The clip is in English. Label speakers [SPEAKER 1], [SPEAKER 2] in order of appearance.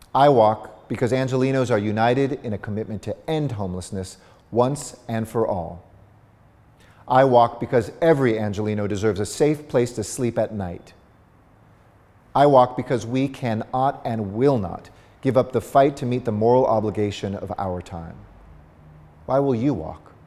[SPEAKER 1] I walk because Angelenos are united in a commitment to end homelessness once and for all. I walk because every Angeleno deserves a safe place to sleep at night. I walk because we cannot and will not give up the fight to meet the moral obligation of our time. Why will you walk?